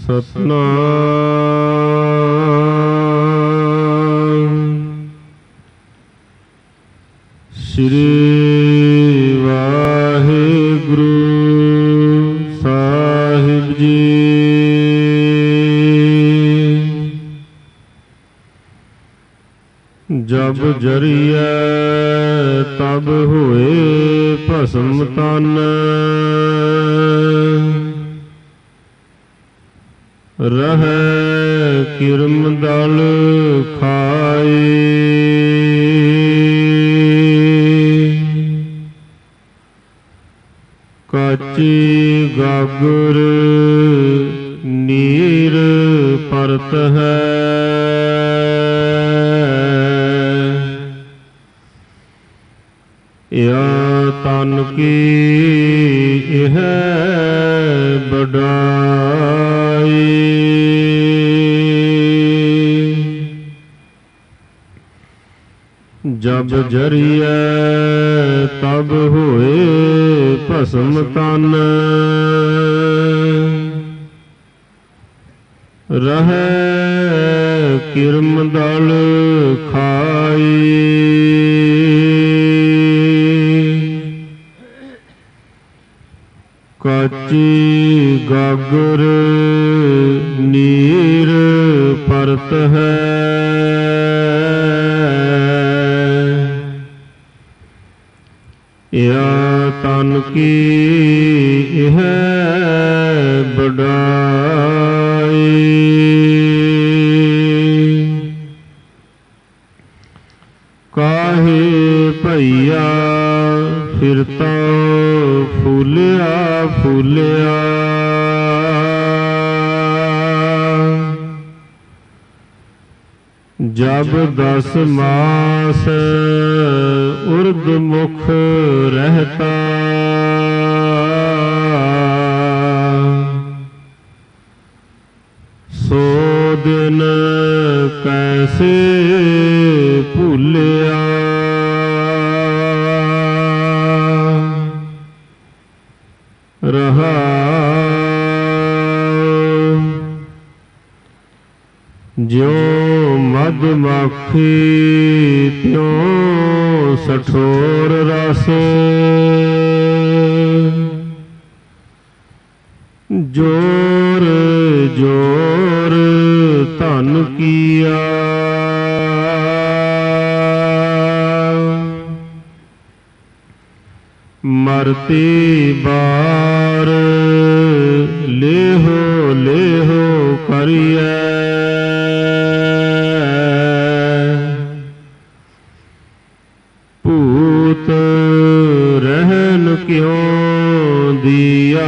ਸਤਨਾਮ ਸ੍ਰੀ ਵਾਹਿਗੁਰੂ ਸਾਹਿਬ ਜੀ। ਜਬ ਜਰੀਏ ਤਬ ਹੋਏ ਭਸਮ ਤਨ, ਰਹਿ ਕਿਰਮ ਦਲ ਖਾਏ। ਕਾਚੀ ਗਾਗਰ ਨੀਰ ਪਰਤ ਹੈ, ਯਾ ਤਨ ਕੀ ਇਹ ਬੜਾਈ। ਜਬ ਜਰੀਏ ਤਬ ਹੋਏ ਭਸਮ ਤਨ, ਰਹਿ ਕਿਰਮ ਦਲ ਖਾਈ। ਕਾਚੀ ਗਾਗਰ ਨੀਰ ਪਰਤ ਹੈ, ਯਾ ਤਨ ਕੀ ਇਹ ਬੜਾਈ। ਕਾਹੇ ਭਈਆ ਫਿਰਤਾ ਫੂਲਿਆ ਫੂਲਿਆ, ਜਬ 10 ਮਾਸ ਉਰਦ ਮੁਖ ਰਹਿਤਾ। ਸੋ ਦਿਨ ਕੈਸੇ ਭੁੱਲਿਆ, ਰਹਾ ਜਿਉ ਮਧਮਾਖੀ ਤਿਉ ਸਠੋਰ ਰਸ। ਜੋਰ ਜੋਰ ਧਨ ਕੀਆ, ਮਰਤੀ ਬਾਰ ਲੇਹੋ ਲੇਹੋ ਕਰੀਐ। ਭੂਤ ਰਹਿਨ ਕਿਉ ਦੀਆ,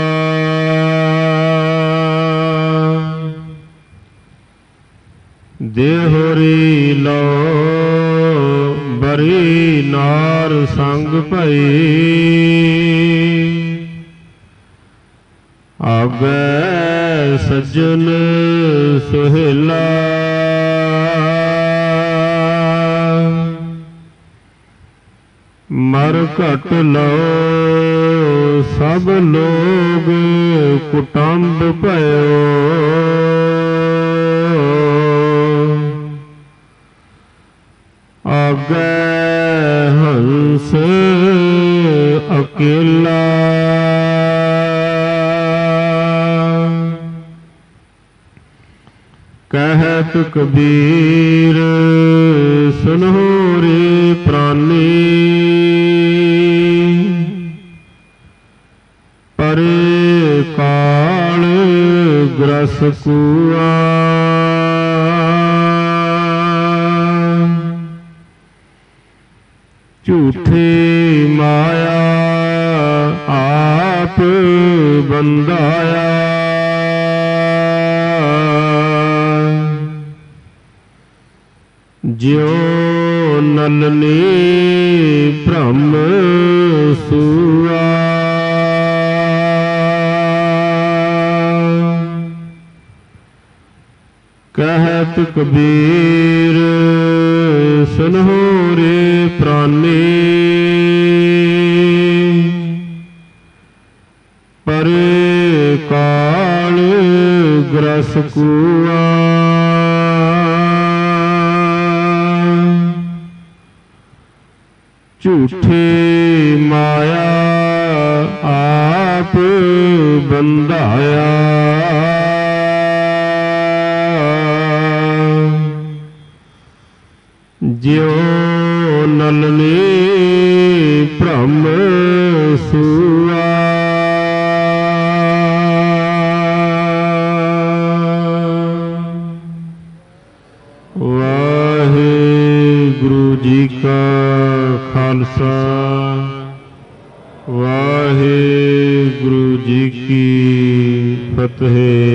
ਦੇਹੁਰੀ ਲੋ ਬਰੀ ਨਾਰ ਸੰਗ ਭਈ। ਆਗੈ ਸੱਜਣ ਸੁਹੇਲਾ, ਮਰ ਘਟ ਲਓ ਸਭ ਲੋਗ ਕੁਟੰਬ ਭਇਓ। ਆਗੈ ਹੰਸ ਅਕੇਲਾ, ਕਹਿਤ ਕਬੀਰ ਸੁਨਹੁ ਰੇ ਪ੍ਰਾਨੀ। ਪਰੇ ਕਾਲ ਗ੍ਰਸ ਕੂਆ, ਝੂਠੀ ਮਾਇਆ ਆਪ ਬੰਧਾਇਆ। ਜਿਉ ਨਲਨੀ ਭ੍ਰਮ ਸੂਆ, ਕਹਿਤ ਕਬੀਰ ਸੁਨਹੁ ਰੇ ਪ੍ਰਾਨੀ। ਪਰੇ ਕਾਲ ग्रस कुआ झूठी माया आप बंधाया ज्यों नलनी भ्रम सूआ वाहिगुरु जी का खालसा वाहिगुरु जी की फतेह।